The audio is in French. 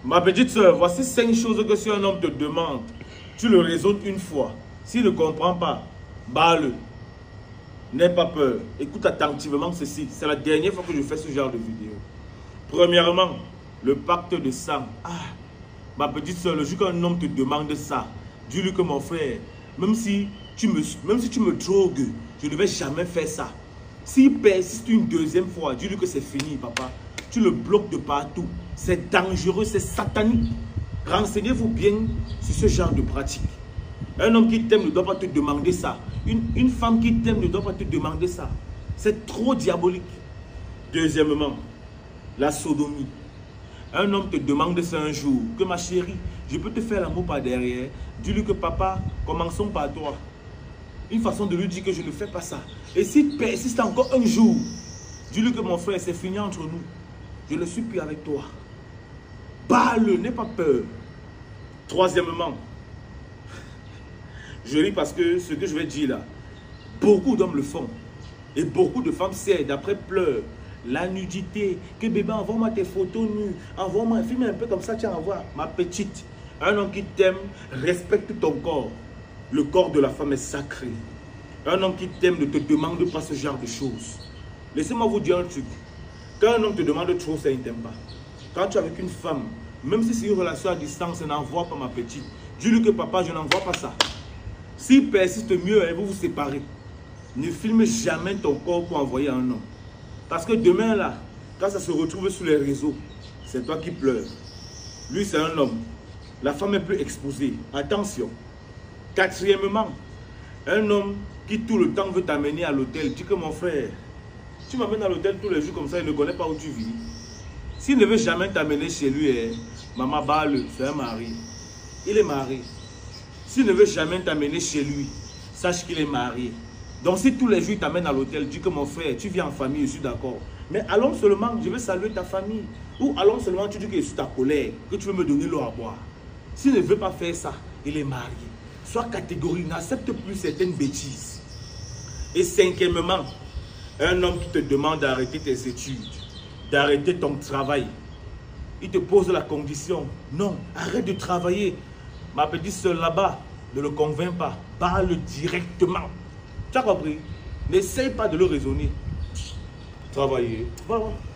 Ma petite soeur, voici 5 choses que si un homme te demande, tu le raisonnes une fois. S'il ne comprend pas, bats-le. N'aie pas peur. Écoute attentivement ceci. C'est la dernière fois que je fais ce genre de vidéo. Premièrement, le pacte de sang. Ah, ma petite soeur, le jour qu'un homme te demande ça, dis-lui que mon frère, même si tu me drogues, je ne vais jamais faire ça. S'il persiste une deuxième fois, dis-lui que c'est fini, papa. Tu le bloques de partout. C'est dangereux, c'est satanique. Renseignez-vous bien sur ce genre de pratique. Un homme qui t'aime ne doit pas te demander ça. Une femme qui t'aime ne doit pas te demander ça. C'est trop diabolique. Deuxièmement, la sodomie. Un homme te demande ça un jour, que ma chérie, je peux te faire l'amour par derrière. Dis-lui que papa, commençons par toi. Une façon de lui dire que je ne fais pas ça. Et s'il persiste encore un jour, dis-lui que mon frère, c'est fini entre nous. Je ne suis plus avec toi. Bats-le, n'aie pas peur. Troisièmement, je ris parce que ce que je vais dire là, beaucoup d'hommes le font. Et beaucoup de femmes cèdent, après pleurent. La nudité, que bébé, envoie-moi tes photos nues, envoie-moi, filme un peu comme ça, tiens, envoie. Ma petite, un homme qui t'aime, respecte ton corps. Le corps de la femme est sacré. Un homme qui t'aime ne te demande pas ce genre de choses. Laissez-moi vous dire un truc. Quand un homme te demande trop, ça ne t'aime pas. Quand tu es avec une femme, même si c'est une relation à distance, n'envoie pas ma petite. Dis-lui que papa, je n'envoie pas ça. S'il persiste mieux, vous vous séparez. Ne filme jamais ton corps pour envoyer à un homme. Parce que demain là, quand ça se retrouve sur les réseaux, c'est toi qui pleures. Lui c'est un homme. La femme est plus exposée. Attention. Quatrièmement, un homme qui tout le temps veut t'amener à l'hôtel. Dis que mon frère, tu m'amènes à l'hôtel tous les jours comme ça, il ne connaît pas où tu vis. S'il ne veut jamais t'amener chez lui, maman balle, c'est un mari. Il est marié. S'il ne veut jamais t'amener chez lui, sache qu'il est marié. Donc si tous les jours il t'amène à l'hôtel, dis que mon frère, tu viens en famille, je suis d'accord. Mais allons seulement, je vais saluer ta famille. Ou allons seulement, tu dis que je suis ta collègue, que tu veux me donner l'eau à boire. S'il ne veut pas faire ça, il est marié. Sois catégorique, n'accepte plus certaines bêtises. Et cinquièmement, un homme qui te demande d'arrêter tes études, d'arrêter ton travail. Il te pose la condition. Non, arrête de travailler. Ma petite soeur là-bas, ne le convainc pas. Parle directement. Tu as compris? N'essaye pas de le raisonner. Travailler. Voilà.